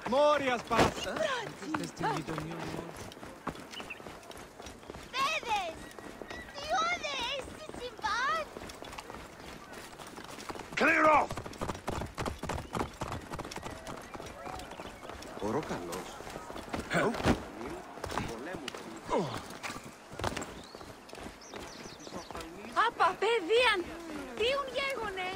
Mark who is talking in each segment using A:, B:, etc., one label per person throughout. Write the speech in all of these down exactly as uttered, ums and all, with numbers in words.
A: Μόριας πας! Είστε στην γειτονιά μου.
B: Παιδες! Τι ώρες τι συμβάν!
C: Clear off!
D: Ωρό καλός.
B: Απα, παιδίαν! Τίουν γέγονε!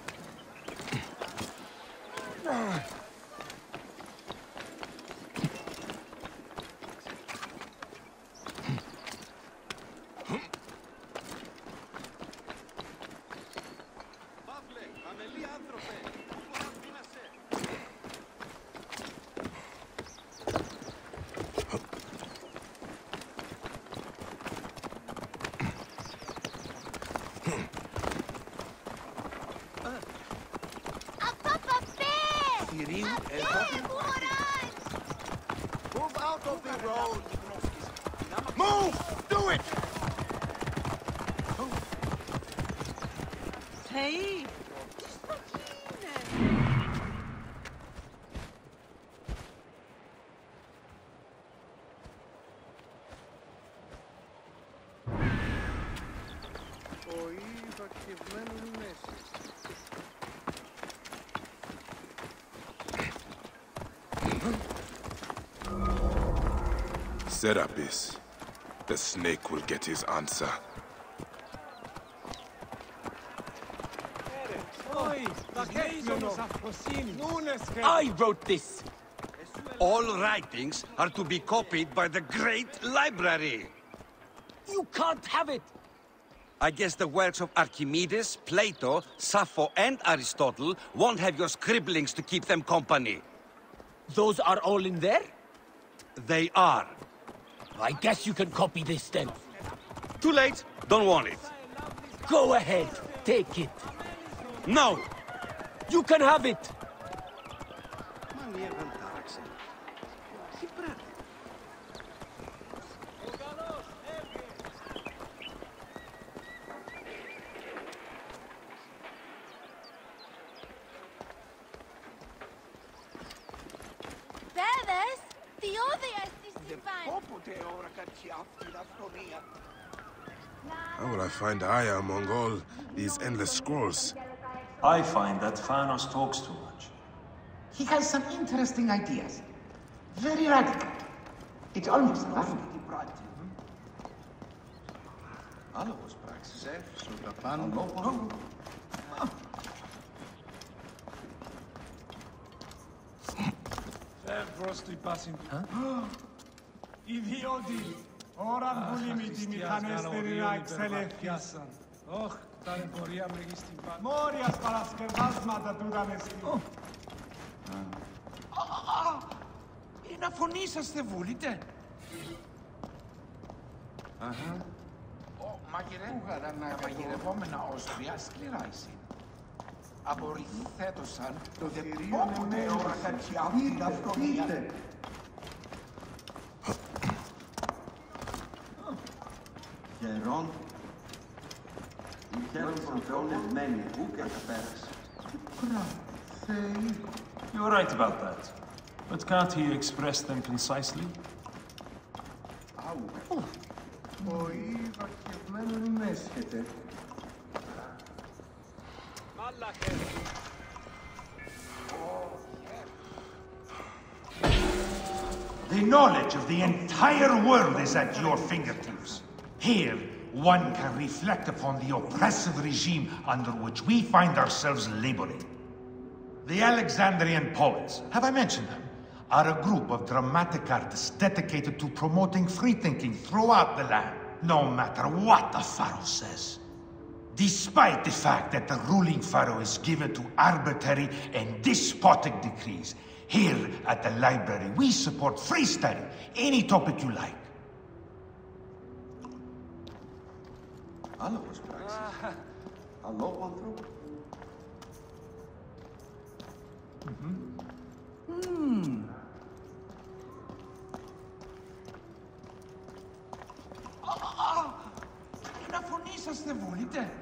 C: Move out of the road! Move! Do it!
E: Hey!
F: Serapis. The snake will get his answer.
G: I wrote this! All writings are to be copied by the Great Library.
E: You can't have it!
G: I guess the works of Archimedes, Plato, Sappho, and Aristotle won't have your scribblings to keep them company.
E: Those are all in there?
G: They are.
E: I guess you can copy this then.
G: Too late. Don't want it.
E: Go ahead. Take it.
G: No!
E: You can have it!
B: Παιδες! Τι όδια τι συμβάν!
F: How will I find Aya among all these endless scrolls?
H: I find that Thanos talks too much.
I: He has some interesting ideas. Very radical. It's almost lovely.
D: Άλογος πράξεις, ε, σου τα πάνω λόγω.
A: Εύρωστοι πάσιν. Ιδιώτη, ώραν βουλήμητη μηχανέστερη εξελεύθησαν. Όχ, ταλαιπωρία μεγιστή πάντα. Μόριας παρασκευάσματα του δανεστή.
C: Είναι αφωνήσαστε βούλετε.
D: Αχα.
C: Μαγειρεύουγαρα να μαγειρευόμενα όσπρια σκληρά εισήν. Απορριθέτωσαν το δεπόποτε ώρα χαρτιά την αυκονία.
D: Γερόν, οι χέρον προκρονευμένοι, πού καταπέρασε.
H: You're right about that. But can't he express them concisely?
D: Πολύ βαρκευμένον μέσχεται.
J: The knowledge of the entire world is at your fingertips. Here, one can reflect upon the oppressive regime under which we find ourselves laboring. The Alexandrian poets, have I mentioned them, are a group of dramatic artists dedicated to promoting free thinking throughout the land, no matter what the pharaoh says. Despite the fact that the ruling pharaoh is given to arbitrary and despotic decrees, here at the library we support free study, any topic you like.
D: Άλογος πράξεις. Αλόγου ανθρώπου.
C: Να φωνήσαστε βούλετε.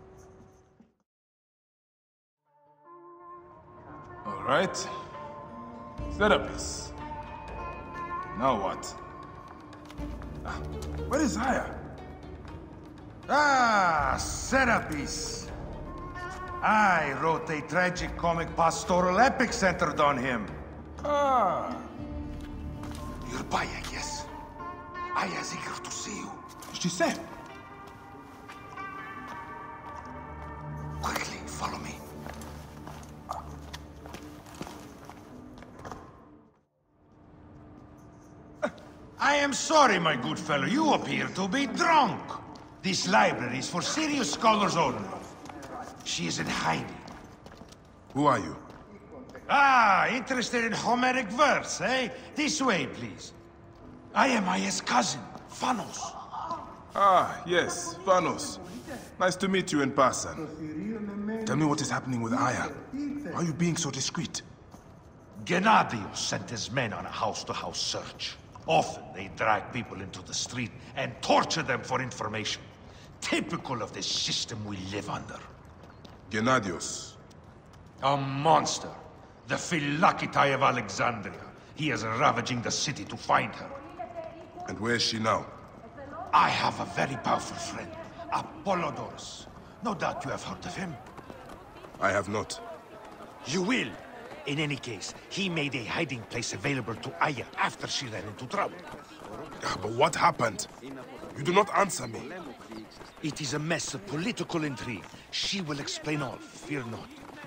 F: All right. Serapis. Now what? Ah, where is Aya?
J: Ah, Serapis. I wrote a tragic comic pastoral epic centered on him.
F: Ah.
J: You're Baya, yes? Aya's eager to see you.
F: She said.
J: Quickly, follow me. I am sorry, my good fellow. You appear to be drunk. This library is for serious scholars only. She is in hiding.
F: Who are you?
J: Ah, interested in Homeric verse, eh? This way, please. I am Aya's cousin, Phanos.
F: Ah, yes, Phanos. Nice to meet you in person. Tell me what is happening with Aya. Why are you being so discreet?
J: Gennadios sent his men on a house-to-house search. Often they drag people into the street and torture them for information. Typical of the system we live under.
F: Gennadios.
J: A monster. The Philokitai of Alexandria. He is ravaging the city to find her.
F: And where is she now?
J: I have a very powerful friend, Apollodorus. No doubt you have heard of him.
F: I have not.
J: You will. In any case, he made a hiding place available to Aya after she ran into trouble.
F: Ah, but what happened? You do not answer me.
J: It is a mess of political intrigue. She will explain all, fear not.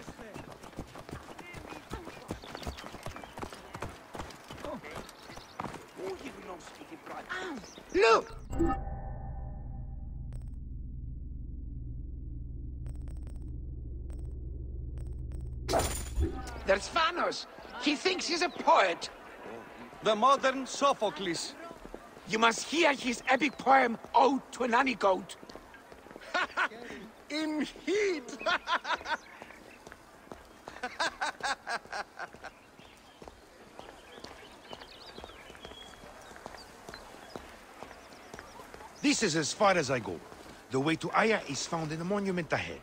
C: Look! There's Phanos. He thinks he's a poet.
G: The modern Sophocles.
C: You must hear his epic poem, Ode to a Nanny Goat. In heat!
J: This is as far as I go. The way to Aya is found in the monument ahead.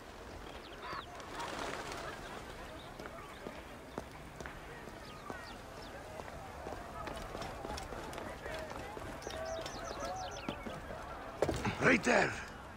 J: Right there.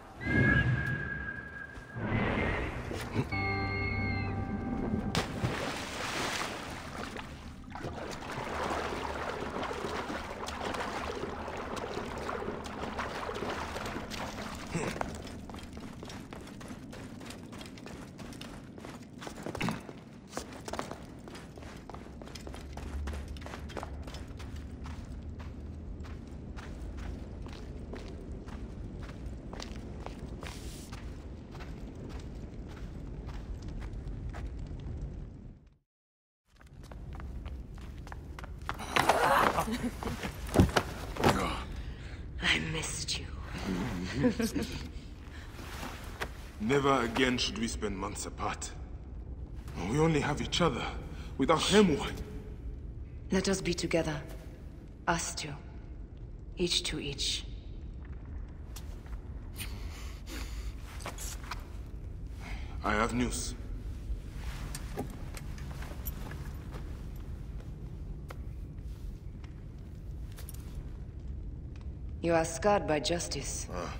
K: I missed you.
F: Never again should we spend months apart. We only have each other. Without him, what?
K: Let us be together. Us two. Each to each.
F: I have news.
K: You are scarred by justice.
F: Ah.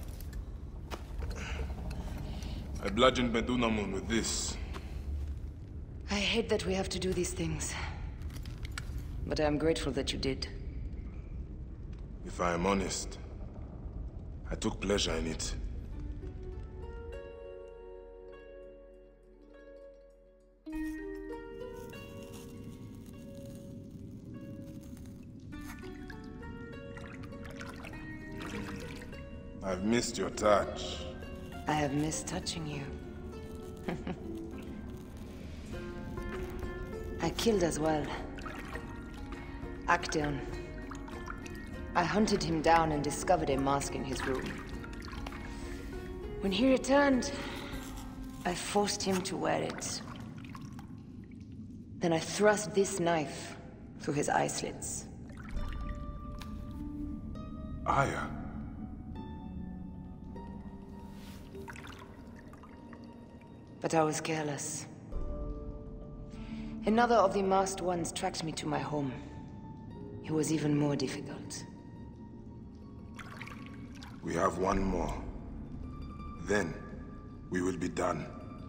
F: I bludgeoned Medunamun with this.
K: I hate that we have to do these things. But I am grateful that you did.
F: If I am honest, I took pleasure in it. I've missed your touch.
K: I have missed touching you. I killed as well. Actaeon. I hunted him down and discovered a mask in his room. When he returned, I forced him to wear it. Then I thrust this knife through his eye slits.
F: Aya.
K: But I was careless. Another of the masked ones tracked me to my home. It was even more difficult.
F: We have one more. Then, we will be done.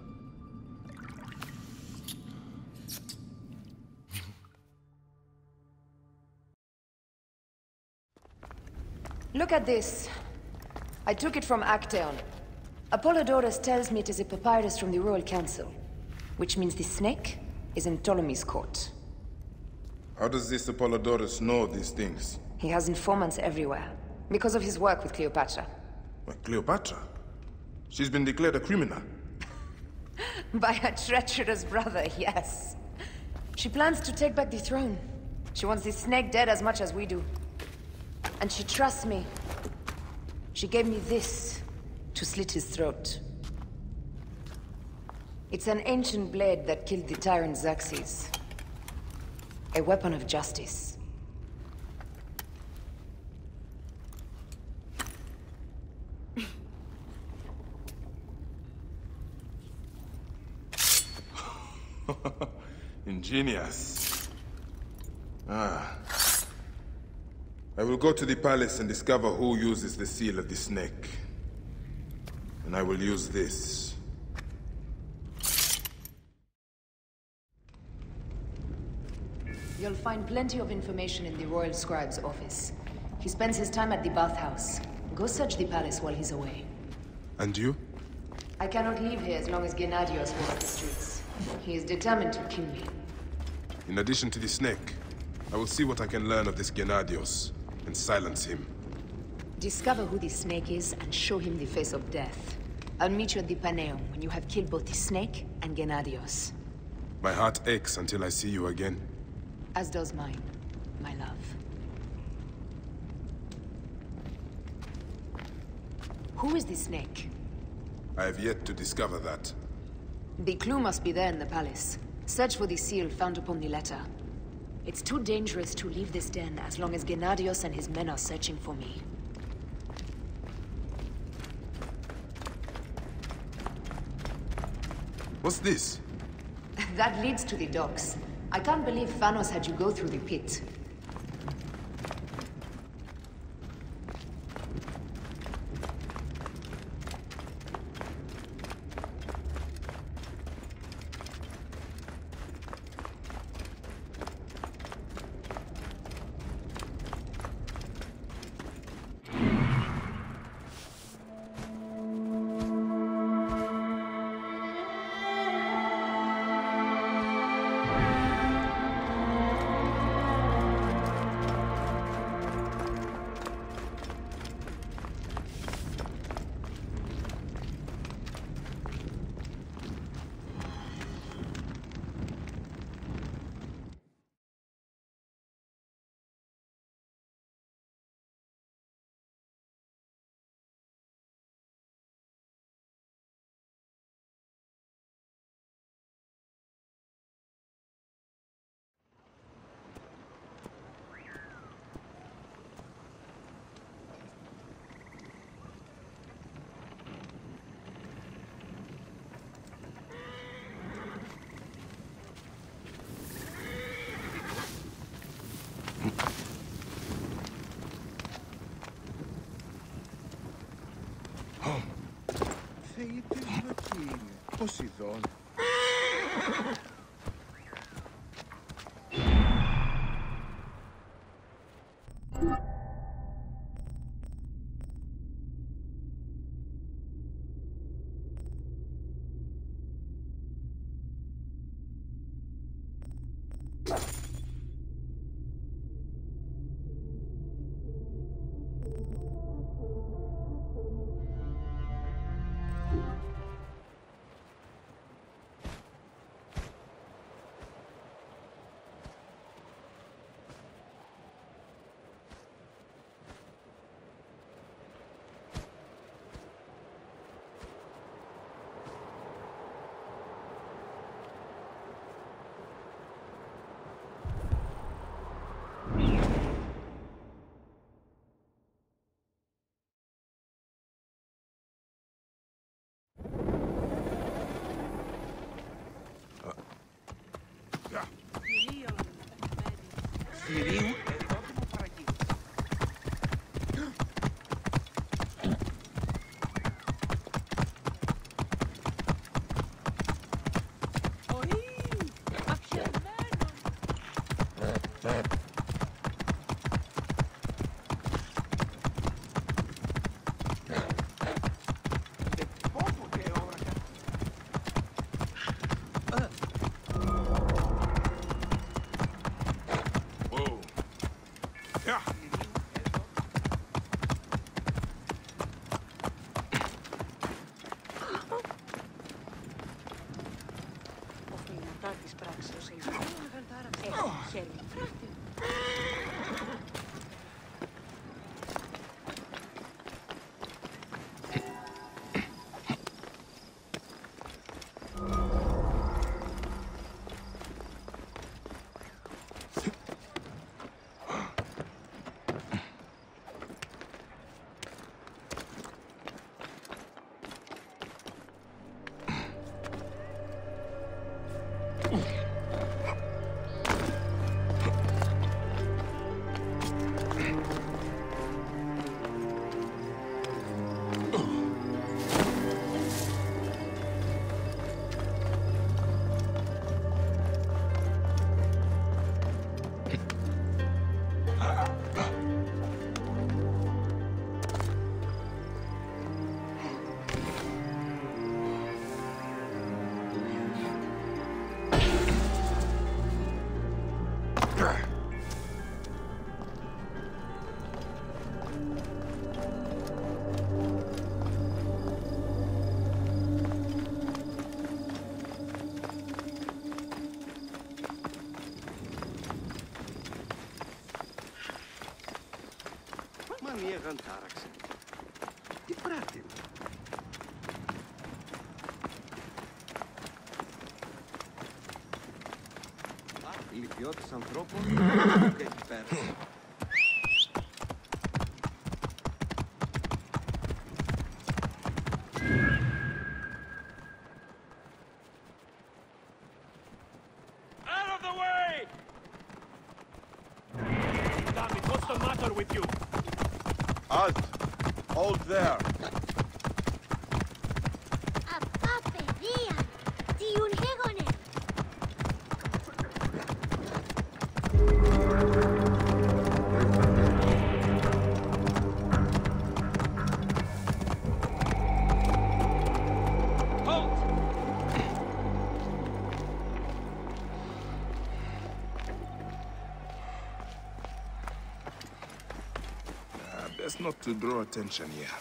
K: Look at this. I took it from Actaeon. Apollodorus tells me it is a papyrus from the Royal Council, which means the snake is in Ptolemy's court.
F: How does this Apollodorus know these things?
K: He has informants everywhere, because of his work with Cleopatra.
F: But Cleopatra? She's been declared a criminal.
K: By her treacherous brother, yes. She plans to take back the throne. She wants the snake dead as much as we do. And she trusts me. She gave me this to slit his throat. It's an ancient blade that killed the tyrant Xerxes. A weapon of justice.
F: Ingenious. Ah. I will go to the palace and discover who uses the seal of the snake. And I will use this.
K: You'll find plenty of information in the Royal Scribe's office. He spends his time at the bathhouse. Go search the palace while he's away.
F: And you?
K: I cannot leave here as long as Gennadios walks the streets. He is determined to kill me.
F: In addition to the snake, I will see what I can learn of this Gennadios, and silence him.
K: Discover who the snake is and show him the face of death. I'll meet you at the Paneum when you have killed both the snake and Gennadios.
F: My heart aches until I see you again.
K: As does mine, my love. Who is the snake?
F: I have yet to discover that.
K: The clue must be there in the palace. Search for the seal found upon the letter. It's too dangerous to leave this den as long as Gennadios and his men are searching for me.
F: What's this?
K: That leads to the docks. I can't believe Thanos had you go through the pit.
C: Poseidon.
G: Μία γαντάραξε. Τι πράττει. Λυπιώτης ανθρώπων και εκεί πέρα.
E: Out of the way! Damn it, what's the matter with you?
C: Halt! Hold there!
B: Αυτά παιδεία! Τι λέγονε!
F: Best not to draw attention here.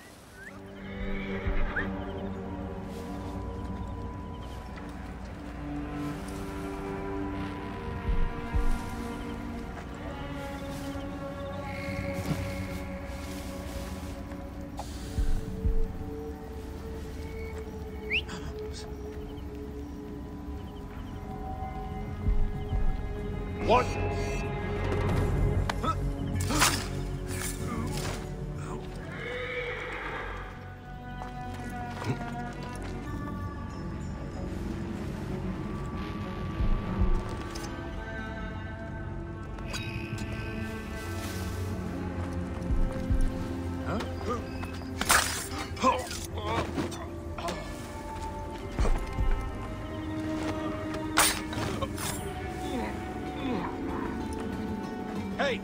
E: What? Hey!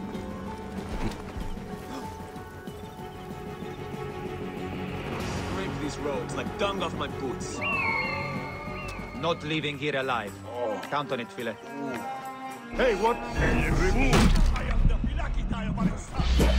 E: Scrape these robes like dung off my boots.
L: Not leaving here alive. Count on it, Philip.
J: Hey, what?
E: I am the Philakitae of Alexander.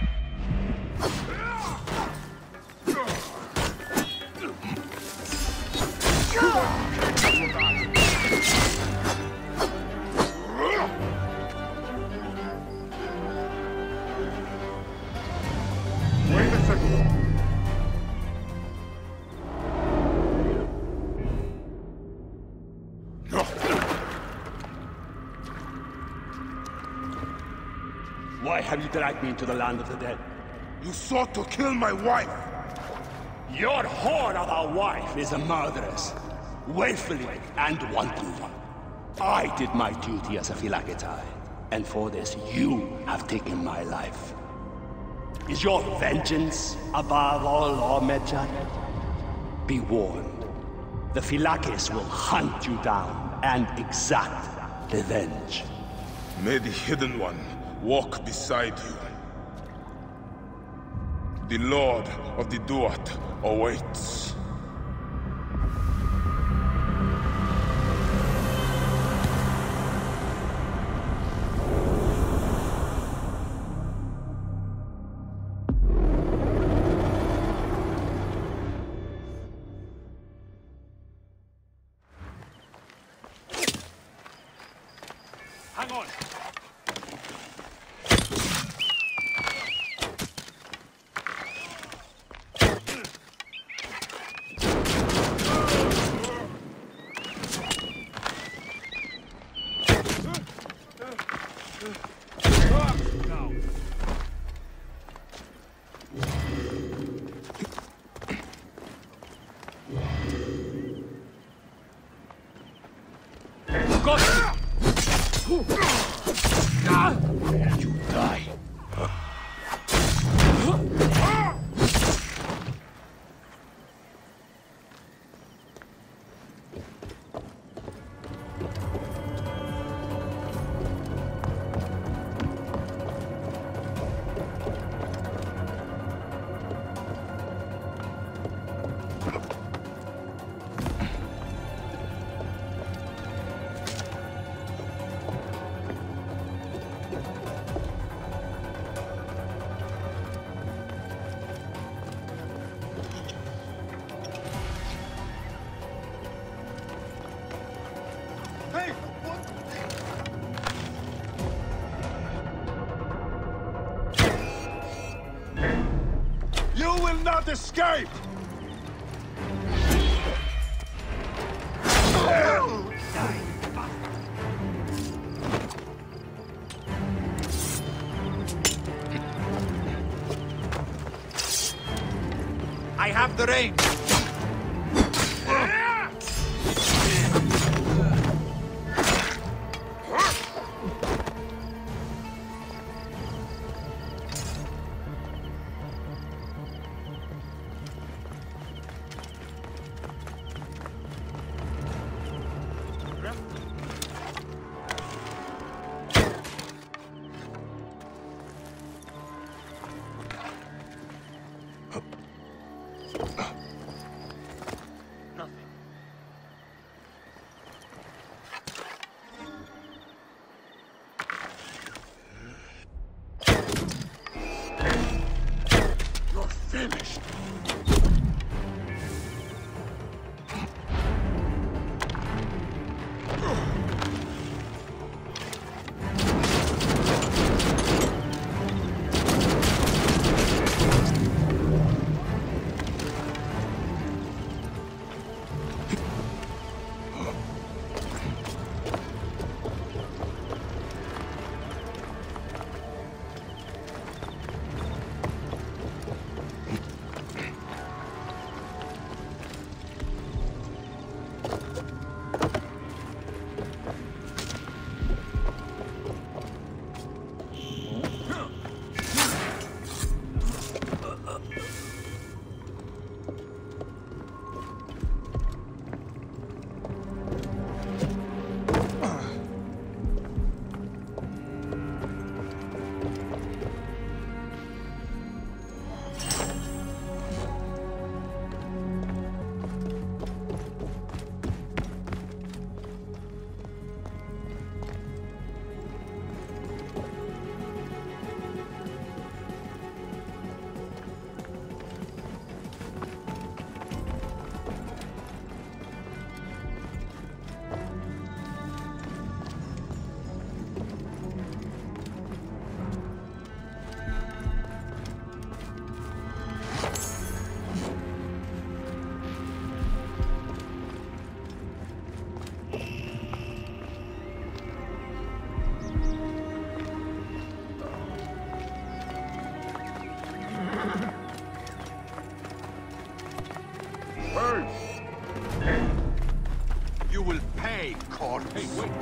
J: Wait a second.
E: Why have you dragged me into the land of the dead?
F: You sought to kill my wife!
E: Your whore of a wife is a murderess, willfully and wantonly. I did my duty as a Philakitae, and for this you have taken my life. Is your vengeance above all law, Medjay? Be warned. The Philakis will hunt you down and exact revenge.
F: May the Hidden One walk beside you. The Lord of the Duat awaits.
E: Hang on!
F: You die.
E: You will not escape!
L: I have the range.
E: Finished. You will pay, Corn. Hey, wait.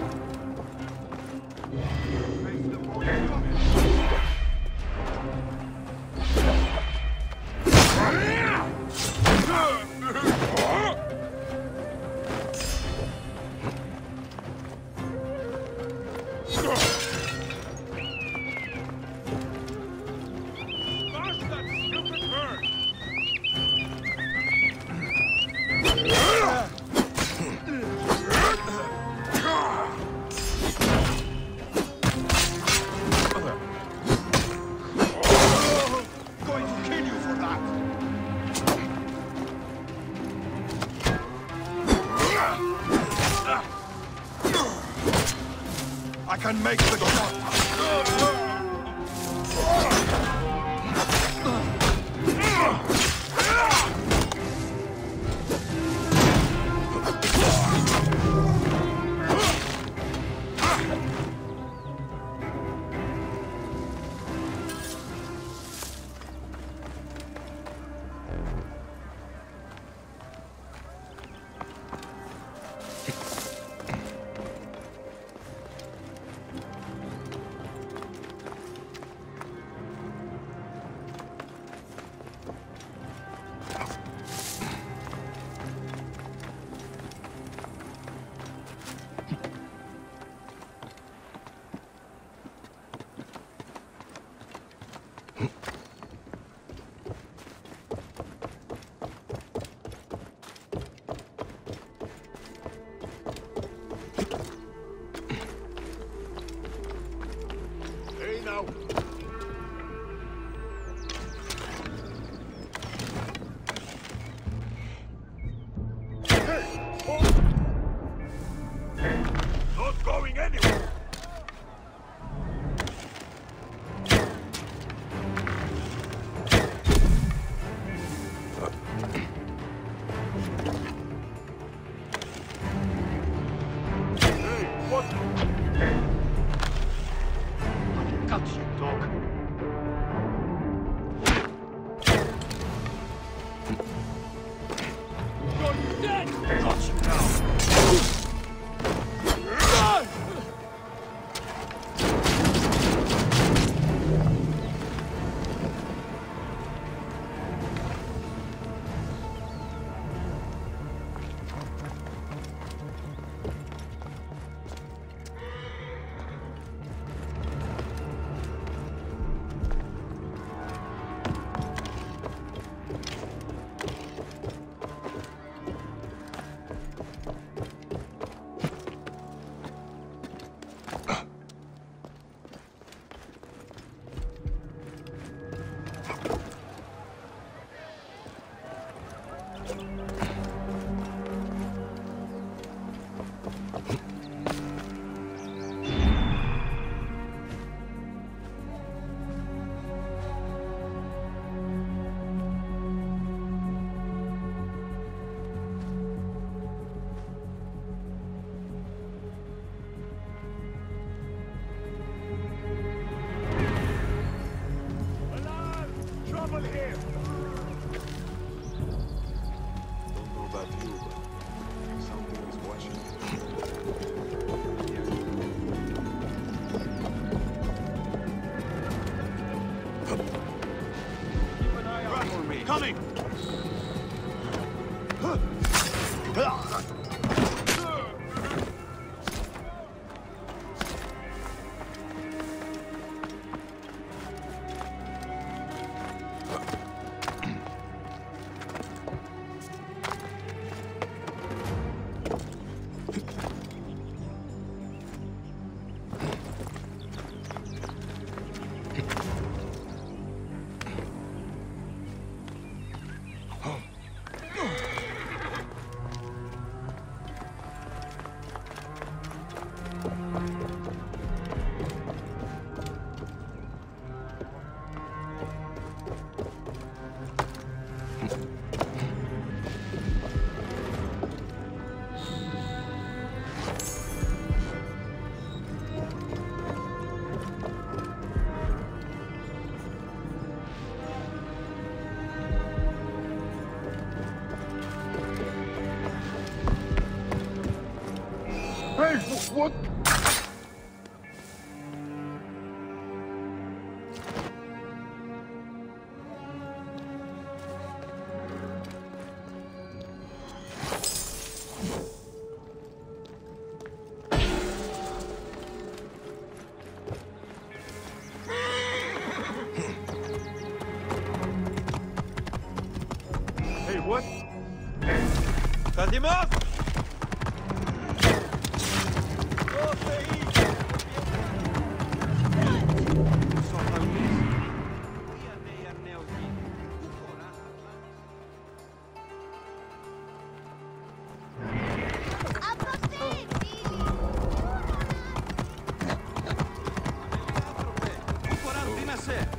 C: back and make the shot!
E: Not going anywhere!
C: Coming! Hey, what? Hey, what? Cut him off!
G: Άσε!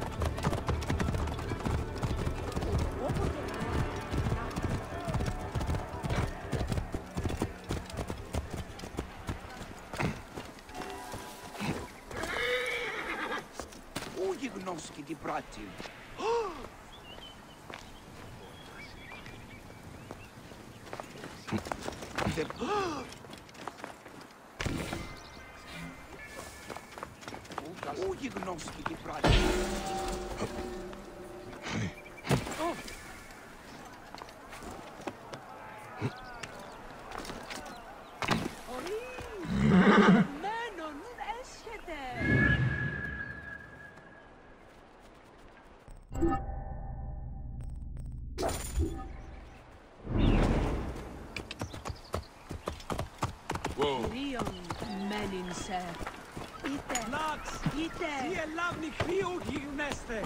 C: Ой, гноски, ті браті. Ой, гноски, ті браті.
M: Μένω, νου έσχεται. Ρίον, μένειν σε. Είτε,
A: Λάξ!
M: είτε.
A: Τι ελάβνη χρήου γυρνέστε!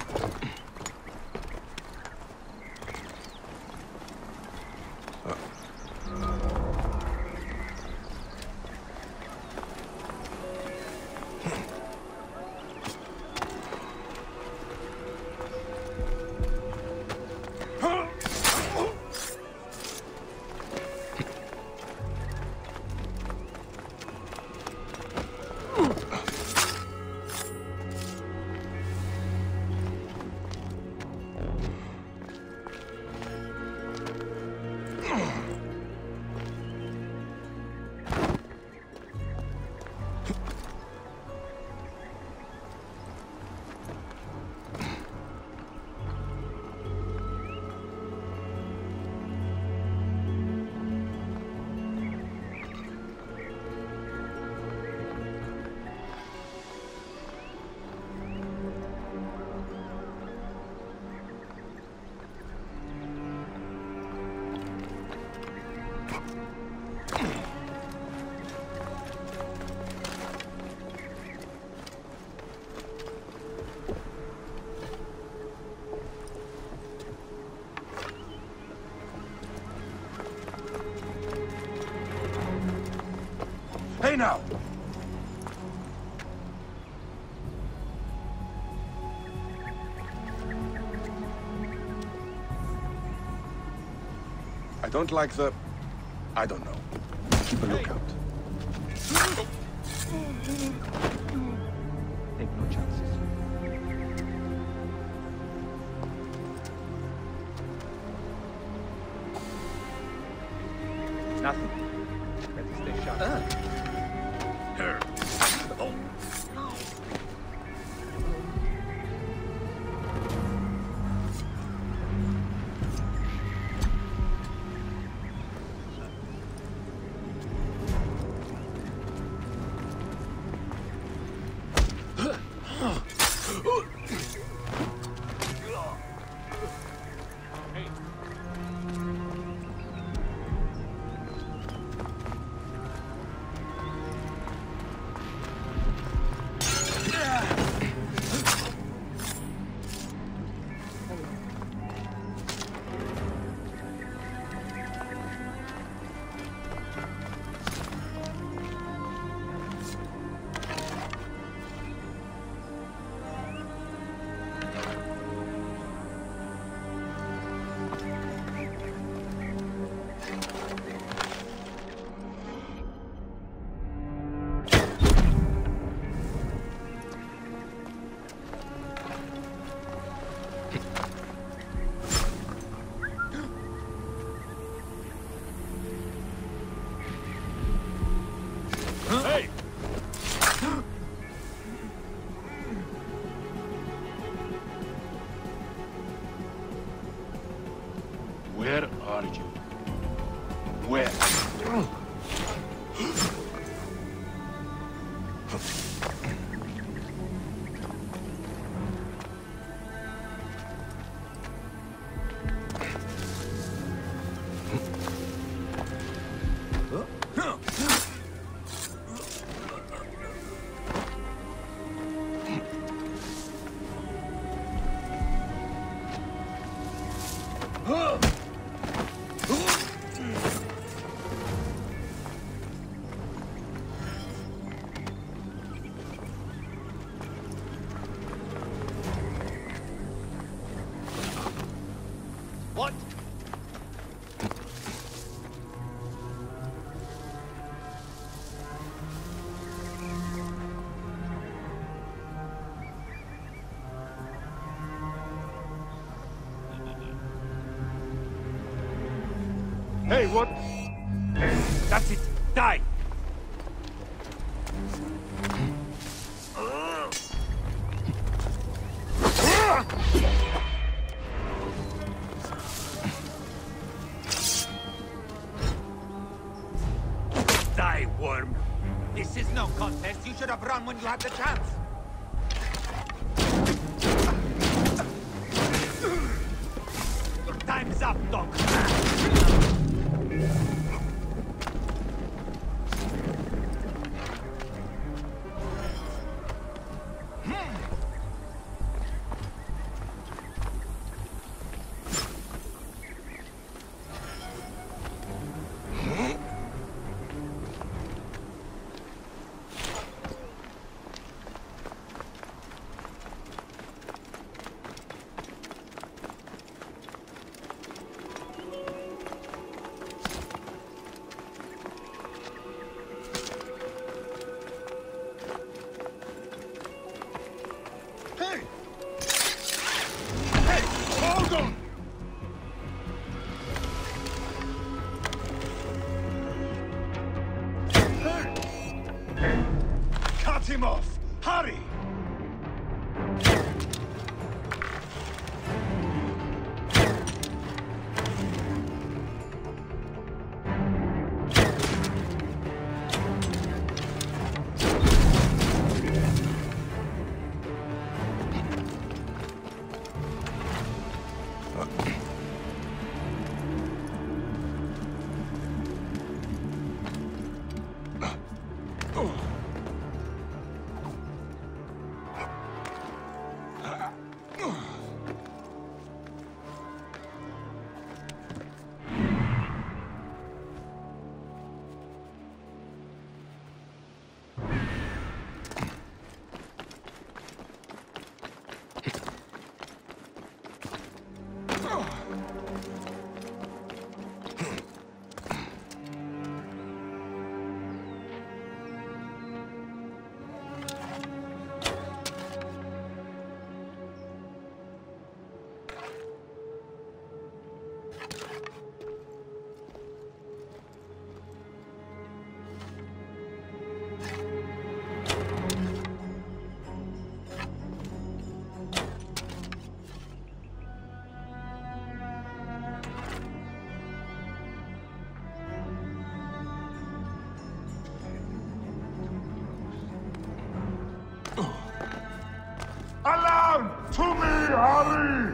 C: Hey now! I don't like the... I don't know. Keep a lookout.
L: Take no chances. Nothing. Better stay sharp.
C: Uh.
E: Hey, what? That's it. Die! Die, worm!
L: This is no contest. You should have run when you had the chance.
E: Your time's up, Doc. Cut him off! Hurry!
J: Alarm! To me, hurry!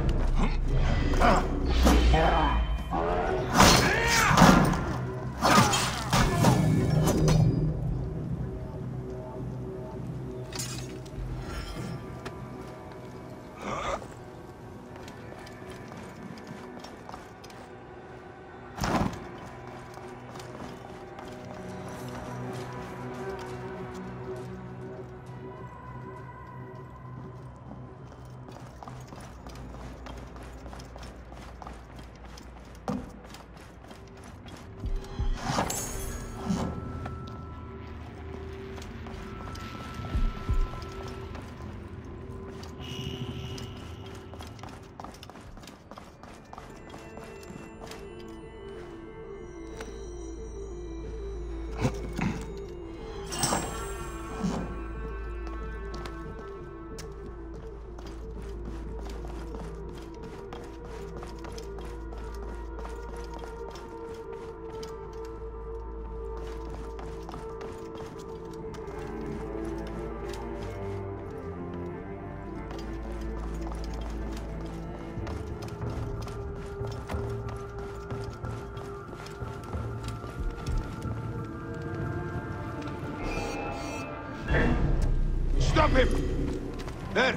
E: Stop him! There!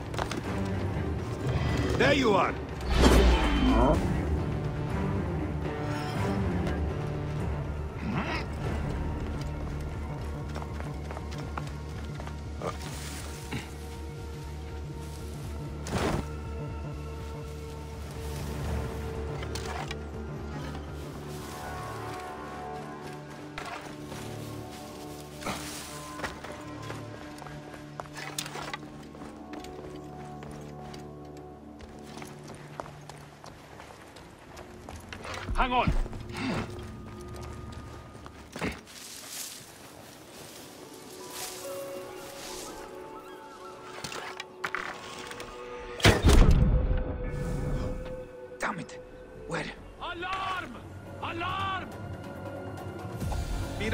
E: There you are! Hang on!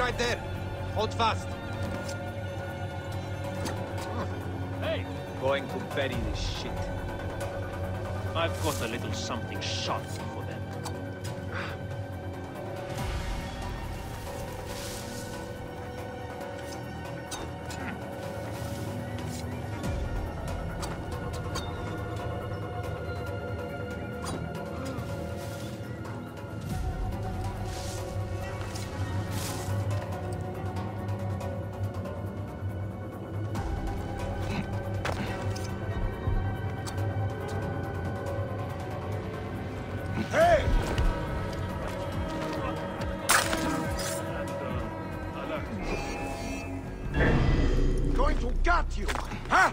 L: right there. Hold fast. Hey! Going to bury this shit.
H: I've got a little something sharp for them.
C: Hey! Going to gut you, huh?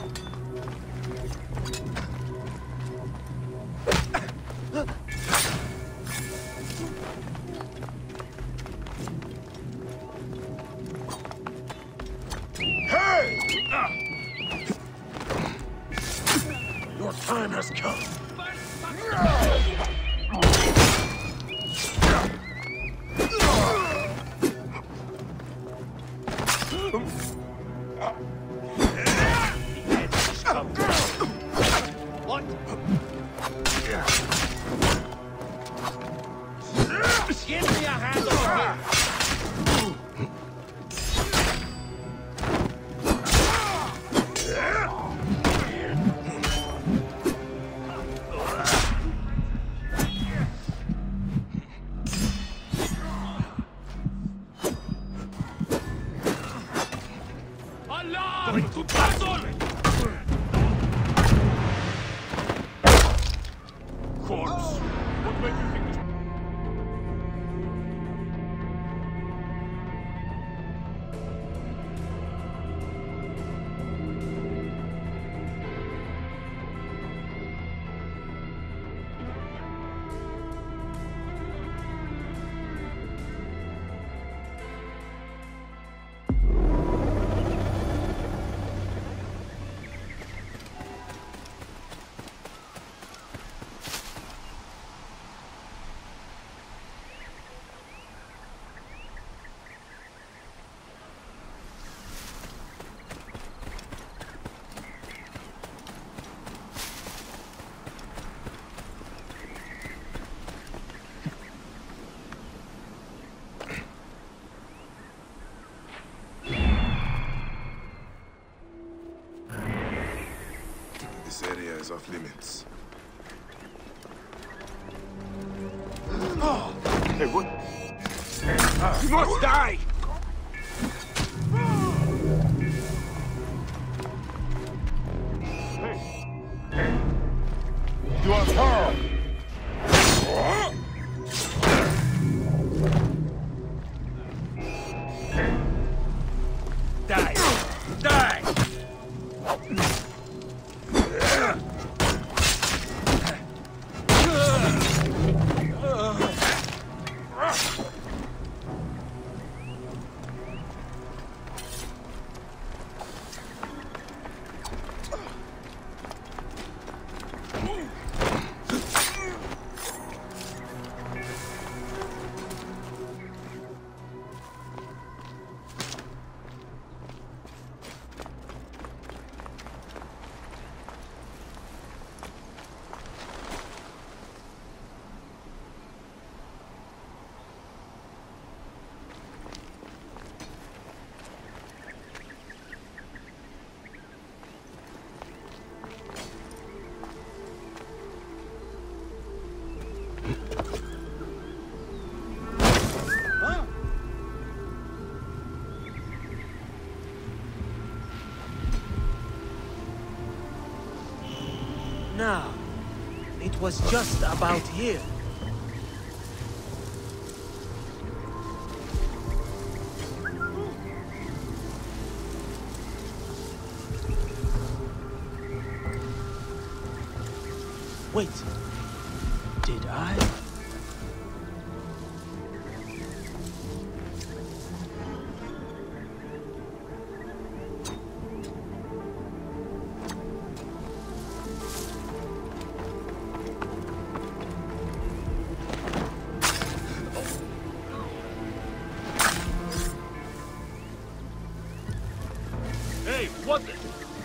C: Hey! Your time has come.
L: What? Give me a hand over here.
H: Going to battle! Corpse! What makes you think this?
F: This area is off limits.
C: Oh. Hey, what? You must die!
F: You are Carl!
C: Die! Die!
A: Now, it was just about here. Wait, did I?
H: Hey, what the...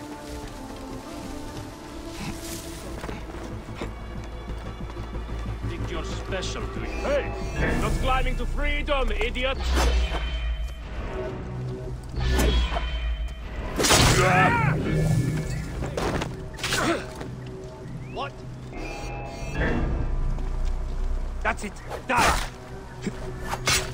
H: Think you're special, do you? Hey! Not climbing to freedom, idiot! What?
G: That's it! Die!